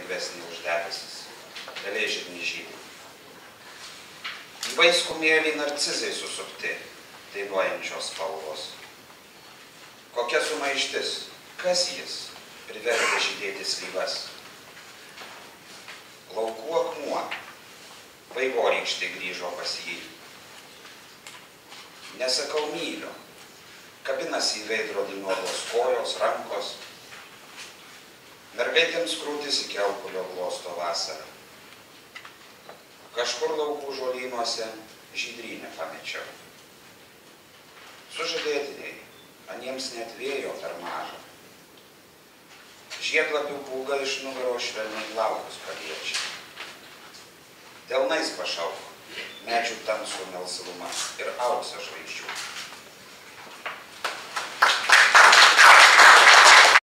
gyvesnį už debesis, pelėžiniai žydai. Į vaiskų mėlį narcizai susupti, dainuojančios spalvos. Kokia sumaištis, kas jis, privertė žydėti slyvas. Laukų akmuo, vaivorykštė grįžo pas jį. Nesakau myliu, kabinasi į veidrodį nuogos kojos, rankos. Mergaitėms krūtis į kiaukulio glosto vasarą. Kažkur laukų žolynuose žydrynę pamečiau. Sužadėtiniai, aniems net vėjo per mažą. Žiedlapių pūga iš nugaros švelniai plaukus paliečia. Delnais pašauk, medžių tamsų melsvumą ir auksą žvaigždžių.